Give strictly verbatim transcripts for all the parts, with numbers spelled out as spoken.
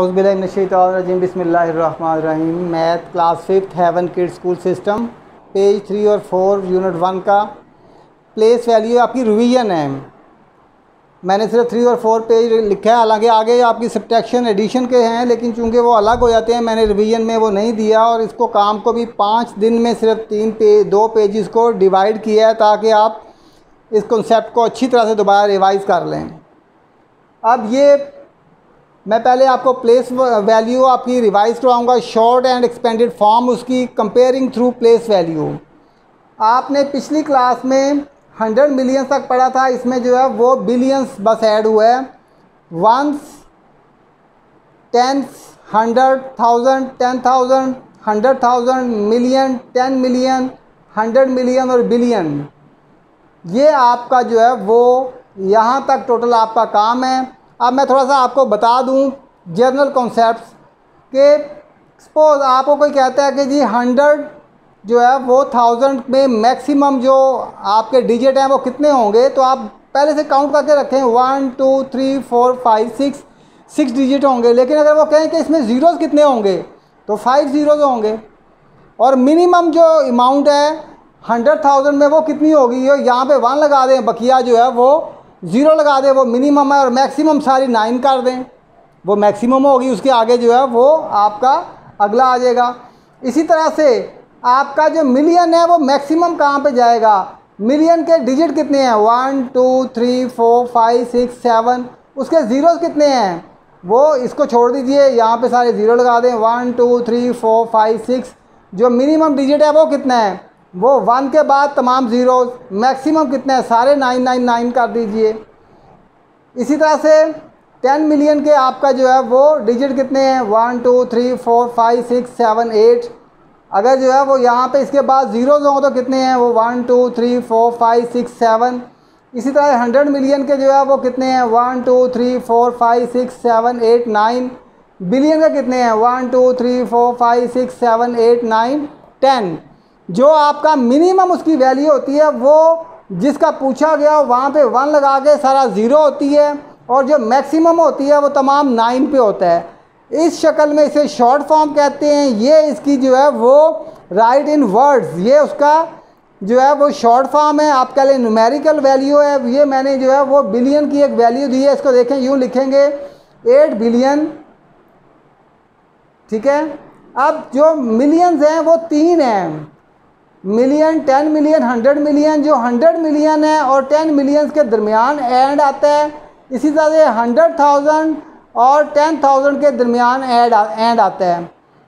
औज़ुबिल्लाहिमिनश्शैतानिर्रजीम बिस्मिल्लाहिर्रहमानिर्रहीम। Math class fifth heaven kids school system page three और four unit one का place value आपकी revision है। मैंने सिर्फ थ्री और फोर पेज लिखा है, हालांकि आगे आपकी सब्ट्रैक्शन एडिशन के हैं, लेकिन चूंकि वो अलग हो जाते हैं मैंने रिवीजन में वो नहीं दिया और इसको काम को भी पाँच दिन में सिर्फ तीन पेज दो पेजेस को डिवाइड किया है ताकि आप इस कॉन्सेप्ट को अच्छी तरह से दोबारा रिवाइज़ कर लें। अब ये मैं पहले आपको प्लेस वैल्यू आपकी रिवाइज करवाऊंगा, शॉर्ट एंड एक्सपेंडेड फॉर्म उसकी, कंपेयरिंग थ्रू प्लेस वैल्यू। आपने पिछली क्लास में हंड्रेड मिलियंस तक पढ़ा था, इसमें जो है वो बिलियंस बस ऐड हुआ है। Ones, tens, hundred, thousand, ten thousand, hundred thousand, million, ten million, hundred million और बिलियन, ये आपका जो है वो यहाँ तक टोटल आपका काम है। अब मैं थोड़ा सा आपको बता दूं जनरल कॉन्सेप्ट्स के। सपोज आपको कोई कहता है कि जी हंड्रेड जो है वो थाउजेंड में मैक्सिमम जो आपके डिजिट हैं वो कितने होंगे, तो आप पहले से काउंट करके रखें, one two three four five six six digit होंगे। लेकिन अगर वो कहें कि इसमें ज़ीरोज़ कितने होंगे तो फाइव ज़ीरोज़ होंगे। और मिनिमम जो अमाउंट है हंड्रेड थाउजेंड में वो कितनी होगी, यहाँ पे वन लगा दें, बकिया जो है वो ज़ीरो लगा दें, वो मिनिमम है, और मैक्सिमम सारी नाइन कर दें, वो मैक्सिमम होगी। उसके आगे जो है वो आपका अगला आ जाएगा। इसी तरह से आपका जो मिलियन है वो मैक्सिमम कहाँ पे जाएगा, मिलियन के डिजिट कितने हैं, one two three four five six seven, उसके ज़ीरोज़ कितने हैं, वो इसको छोड़ दीजिए, यहाँ पे सारे ज़ीरो लगा दें, one two three four five six. जो मिनिमम डिजिट है वो कितना है, वो वन के बाद तमाम ज़ीरोज़, मैक्सिमम कितने हैं, सारे नाइन नाइन नाइन कर दीजिए। इसी तरह से टेन मिलियन के आपका जो है वो डिजिट कितने हैं, one two three four five six seven eight. अगर जो है वो यहाँ पे इसके बाद ज़ीरोज़ हों तो कितने हैं, वो one two three four five six seven. इसी तरह हंड्रेड मिलियन के जो है वो कितने हैं, one two three four five six seven eight nine. Billion के कितने हैं, one two three four five six seven eight nine ten. जो आपका मिनिमम उसकी वैल्यू होती है वो जिसका पूछा गया वहाँ पे वन लगा के सारा ज़ीरो होती है, और जो मैक्सिमम होती है वो तमाम नाइन पे होता है। इस शक्ल में इसे शॉर्ट फॉर्म कहते हैं। ये इसकी जो है वो राइट इन वर्ड्स, ये उसका जो है वो शॉर्ट फॉर्म है। आपके लिए न्यूमेरिकल वैल्यू है। ये मैंने जो है वो बिलियन की एक वैल्यू दी है, इसको देखें, यूँ लिखेंगे एट बिलियन, ठीक है। अब जो मिलियंस हैं वो तीन हैं, million, ten million, hundred million. जो हंड्रेड मिलियन है और टेन मिलियंस के दरमियान एंड आता है। इसी तरह से हंड्रेड थाउजेंड और टेन थाउजेंड के दरमियान एंड एंड आता है।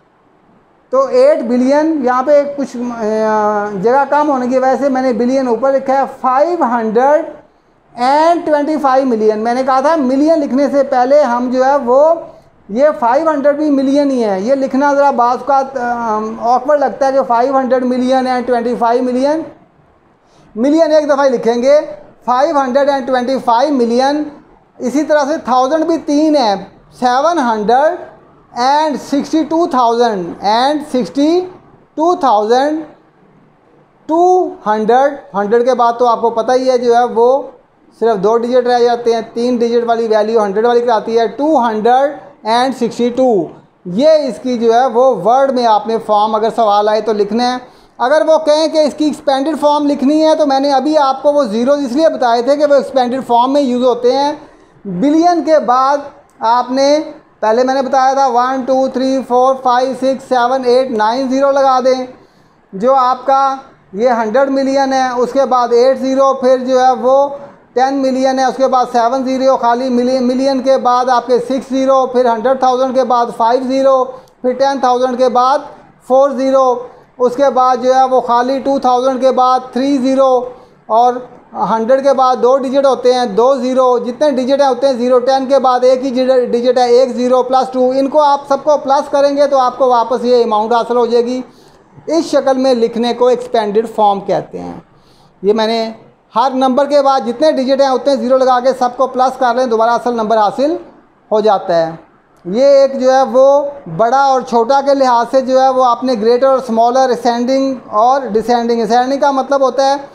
तो एट बिलियन, यहाँ पे कुछ जगह कम होने की वजह से मैंने बिलियन ऊपर लिखा है। Five hundred and twenty five million, मैंने कहा था मिलियन लिखने से पहले हम जो है वो ये फाइव हंड्रेड भी मिलियन ही है, ये लिखना ज़रा बात का ऑकवर्ड लगता है कि five hundred million and twenty five million. Million एक दफ़ा ही लिखेंगे, five hundred and twenty five million. इसी तरह से थाउजेंड भी तीन है, seven hundred and sixty two thousand and sixty two thousand two hundred. Hundred के बाद तो आपको पता ही है जो है वो सिर्फ दो डिजिट रह जाते हैं, तीन डिजिट वाली वैल्यू हंड्रेड वाली कराती है, two hundred and sixty two. ये इसकी जो है वो वर्ड में आपने फॉर्म अगर सवाल आए तो लिखना है। अगर वो कहें कि इसकी एक्सपेंडेड फॉर्म लिखनी है तो मैंने अभी आपको वो ज़ीरो इसलिए बताए थे कि वो एक्सपेंडेड फॉर्म में यूज़ होते हैं। बिलियन के बाद आपने पहले मैंने बताया था one two three four five six seven eight nine zero लगा दें। जो आपका ये हंड्रेड मिलियन है उसके बाद एट ज़ीरो, फिर जो है वो टेन मिलियन है उसके बाद सेवन ज़ीरो, खाली मिलियन मिलियन के बाद आपके सिक्स ज़ीरो, फिर हंड्रेड थाउजेंड के बाद फाइव ज़ीरो, फिर टेन थाउजेंड के बाद फोर ज़ीरो, उसके बाद जो है वो खाली टू थाउजेंड के बाद थ्री ज़ीरो, और हंड्रेड के बाद दो डिजिट होते हैं, दो ज़ीरो, जितने डिजिट हैं उतने ज़ीरो। टेन के बाद एक ही डिजिट है, एक ज़ीरो प्लस टू। इनको आप सबको प्लस करेंगे तो आपको वापस ये अमाउंट हासिल हो जाएगी। इस शक्ल में लिखने को एक्सपेंडेड फॉर्म कहते हैं। ये मैंने हर नंबर के बाद जितने डिजिट हैं उतने ज़ीरो लगा के सबको प्लस कर लें, दोबारा असल नंबर हासिल हो जाता है। ये एक जो है वो बड़ा और छोटा के लिहाज से जो है वो आपने ग्रेटर और स्मॉलर, असेंडिंग और डिसेंडिंग। असेंडिंग का मतलब होता है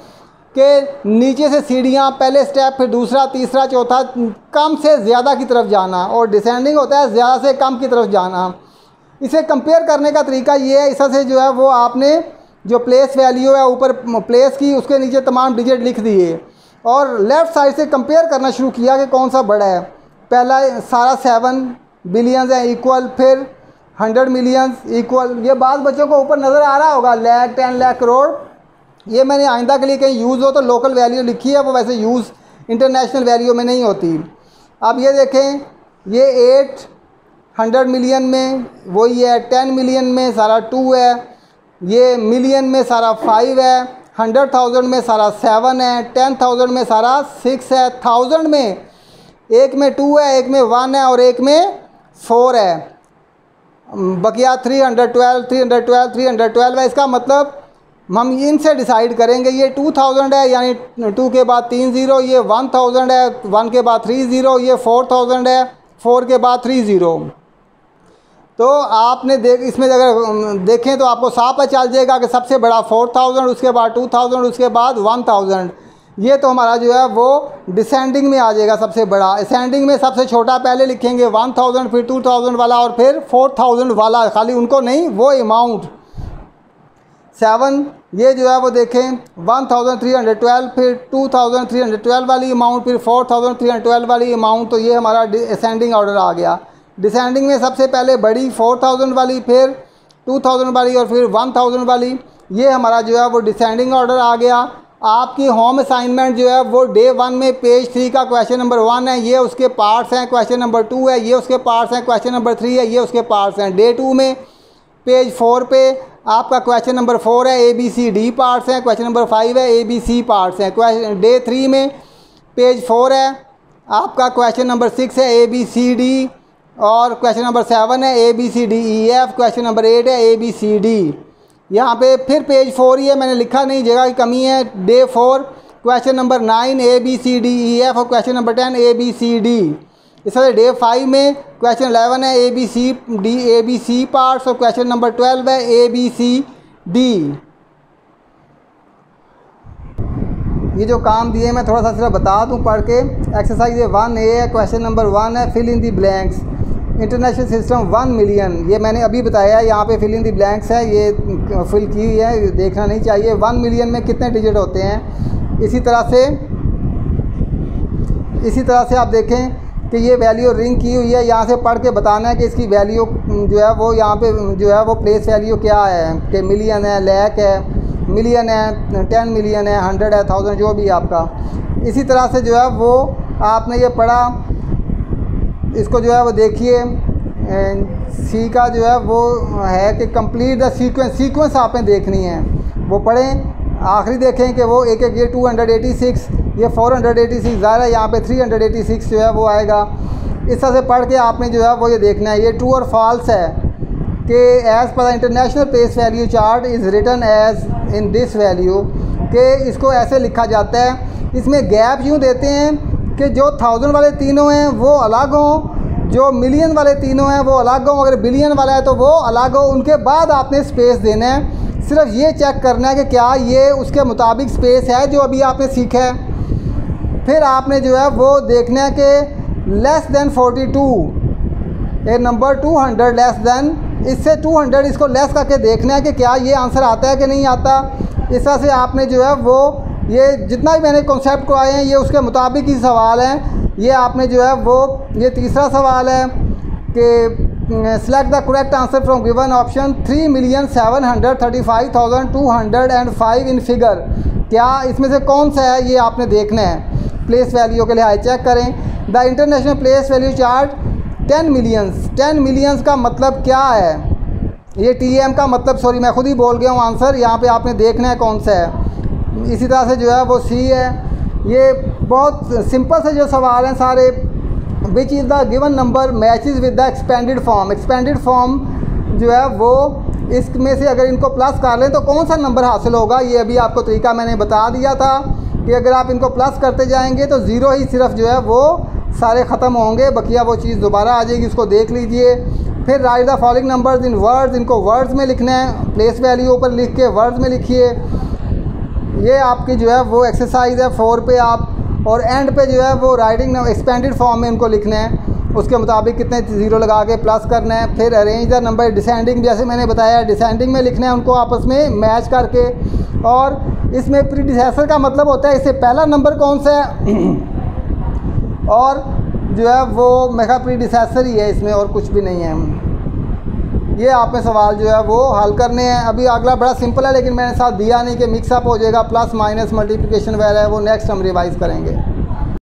कि नीचे से सीढ़ियाँ, पहले स्टेप फिर दूसरा तीसरा चौथा, कम से ज़्यादा की तरफ जाना, और डिसेंडिंग होता है ज़्यादा से कम की तरफ जाना। इसे कंपेयर करने का तरीका ये है, इससे जो है वो आपने जो प्लेस वैल्यू है ऊपर प्लेस की, उसके नीचे तमाम डिजिट लिख दिए और लेफ़्ट साइड से कंपेयर करना शुरू किया कि कौन सा बड़ा है। पहला सारा सेवन बिलियंस है इक्वल, फिर हंड्रेड मिलियंस इक्वल। ये बात बच्चों को ऊपर नज़र आ रहा होगा, लाख, टेन लाख, करोड़। ये मैंने आइंदा के लिए कहीं यूज़ हो तो लोकल वैल्यू लिखी है, वो वैसे यूज़ इंटरनेशनल वैल्यू में नहीं होती। अब ये देखें, ये एट हंड्रेड मिलियन में वही है, टेन मिलियन में सारा टू है, ये मिलियन में सारा फाइव है, हंड्रेड थाउजेंड में सारा सेवन है, टेन थाउजेंड में सारा सिक्स है, थाउजेंड में एक में टू है, एक में वन है और एक में फोर है। बकिया three hundred twelve, three hundred twelve, three hundred twelve है। इसका मतलब हम इनसे डिसाइड करेंगे, ये टू थाउजेंड है यानी टू के बाद तीन ज़ीरो, ये वन थाउजेंड है, वन के बाद थ्री ज़ीरो, ये फोर थाउजेंड है, फोर के बाद थ्री ज़ीरो। तो आपने देख इसमें अगर देखें तो आपको साफ पता चल जाएगा कि सबसे बड़ा फोर थाउजेंड, उसके बाद टू थाउजेंड, उसके बाद वन थाउजेंड। ये तो हमारा जो है वो डिसेंडिंग में आ जाएगा सबसे बड़ा। असेंडिंग में सबसे छोटा पहले लिखेंगे वन थाउजेंड, फिर टू थाउजेंड वाला और फिर फोर थाउजेंड वाला, खाली उनको नहीं, वो अमाउंट। सेवन ये जो है वो देखें one thousand three hundred twelve, फिर two thousand three hundred twelve वाली अमाउंट, फिर four thousand three hundred twelve वाली अमाउंट। तो ये हमारा असेंडिंग ऑर्डर आ गया। डिसेंडिंग में सबसे पहले बड़ी फोर थाउजेंड वाली, फिर टू थाउजेंड वाली और फिर वन थाउजेंड वाली। ये हमारा जो है वो डिसेंडिंग ऑर्डर आ गया। आपकी होम असाइनमेंट जो है वो डे वन में पेज थ्री का क्वेश्चन नंबर वन है, ये उसके पार्ट्स हैं। क्वेश्चन नंबर टू है, ये उसके पार्ट्स हैं। क्वेश्चन नंबर थ्री है, ये उसके पार्ट्स हैं। डे टू में पेज फोर पे आपका क्वेश्चन नंबर फोर है, A B C D parts हैं। क्वेश्चन नंबर फाइव है, ए बी सी पार्ट्स हैं। क्वेश्चन डे थ्री में पेज फोर है, आपका क्वेश्चन नंबर सिक्स है, ए बी सी डी, और क्वेश्चन नंबर सेवन है, A B C D E F. Question number eight है, A B C D. यहाँ पे फिर पेज फोर ही है, मैंने लिखा नहीं, जगह की कमी है। Day four question number nine, A B C D E F, और question number ten A B C D. इस तरह डे फाइव में क्वेश्चन इलेवन है, A B C D A B C parts, और क्वेश्चन नंबर ट्वेल्व है, A B C D. ये जो काम दिए मैं थोड़ा सा सिर्फ बता दूं पढ़ के। एक्सरसाइज वन ए है, क्वेश्चन नंबर वन है, fill in the blanks. International system one million, ये मैंने अभी बताया है, यहाँ पे फिल इन दी ब्लैंक्स है, ये फिल की हुई है, देखना नहीं चाहिए। वन मिलियन में कितने डिजिट होते हैं। इसी तरह से इसी तरह से आप देखें कि ये वैल्यू रिंग की हुई है, यहाँ से पढ़ के बताना है कि इसकी वैल्यू जो है वो यहाँ पे जो है वो प्लेस वैल्यू क्या है, कि मिलियन है, लैख है, मिलियन है, टेन मिलियन है, हंड्रेड है, थाउजेंड, जो भी आपका। इसी तरह से जो है वो आपने ये पढ़ा, इसको जो है वो देखिए। सी का जो है वो है कि कंप्लीट द सीक्वेंस, सीक्वेंस आपने देखनी है, वो पढ़ें। आखिरी देखें कि वो एक एक ये टू हंड्रेड एटी सिक्स, ये फोर हंड्रेड एटी सिक्स ज़ाहिर है, यहाँ पे थ्री हंड्रेड एटी सिक्स जो है वो आएगा। इस तरह से पढ़ के आपने जो है वो ये देखना है। ये ट्रू और फॉल्स है कि एज़ पर international place value chart is written as in this value, कि इसको ऐसे लिखा जाता है। इसमें गैप यूँ देते हैं कि जो थाउजेंड वाले तीनों हैं वो अलग हों, जो मिलियन वाले तीनों हैं वो अलग हों, अगर बिलियन वाला है तो वो अलग हो। उनके बाद आपने स्पेस देना है। सिर्फ ये चेक करना है कि क्या ये उसके मुताबिक स्पेस है जो अभी आपने सीखा है। फिर आपने जो है वो देखना है कि less than forty two, a number two hundred less than, इससे टू हंड्रेड इसको लेस करके देखना है कि क्या ये आंसर आता है कि नहीं आता। इस तरह से आपने जो है वो ये जितना भी मैंने कॉन्सेप्ट को आए हैं ये उसके मुताबिक ही सवाल हैं। ये आपने जो है वो ये तीसरा सवाल है कि select the correct answer from given option three million seven hundred thirty five thousand two hundred and five in figure. क्या इसमें से कौन सा है, ये आपने देखना है। प्लेस वैल्यू के लिहाज चेक करें। The international place value chart ten millions, ten millions का मतलब क्या है। ये टी एम का मतलब, सॉरी मैं खुद ही बोल गया हूँ आंसर, यहाँ पे आपने देखना है कौन सा है। इसी तरह से जो है वो सी है। ये बहुत सिंपल से जो सवाल हैं सारे। Which is the given number matches with the expanded form, expanded form जो है वो इसमें से अगर इनको प्लस कर लें तो कौन सा नंबर हासिल होगा। ये अभी आपको तरीका मैंने बता दिया था कि अगर आप इनको प्लस करते जाएंगे तो ज़ीरो ही सिर्फ जो है वो सारे ख़त्म होंगे, बकिया वो चीज़ दोबारा आ जाएगी, उसको देख लीजिए। फिर write the following numbers in words, इनको वर्ड्स में लिखना है। प्लेस वैल्यू ऊपर लिख के वर्ड्स में लिखिए। ये आपकी जो है वो एक्सरसाइज है फोर पे आप, और एंड पे जो है वो राइटिंग एक्सपेंडेड फॉर्म में उनको लिखना है, उसके मुताबिक कितने ज़ीरो लगा के प्लस करना है। फिर अरेंज द नंबर डिसेंडिंग, जैसे मैंने बताया डिसेंडिंग में लिखना है उनको आपस में मैच करके। और इसमें प्रीडिसेसर का मतलब होता है इससे पहला नंबर कौन सा है और जो है वो मेरा प्रीडिसेसर ही है इसमें, और कुछ भी नहीं है। ये आप में सवाल जो है वो हल करने हैं। अभी अगला बड़ा सिंपल है लेकिन मैंने साथ दिया नहीं कि मिक्सअप हो जाएगा, प्लस माइनस मल्टीप्लिकेशन वगैरह है वो नेक्स्ट हम रिवाइज़ करेंगे।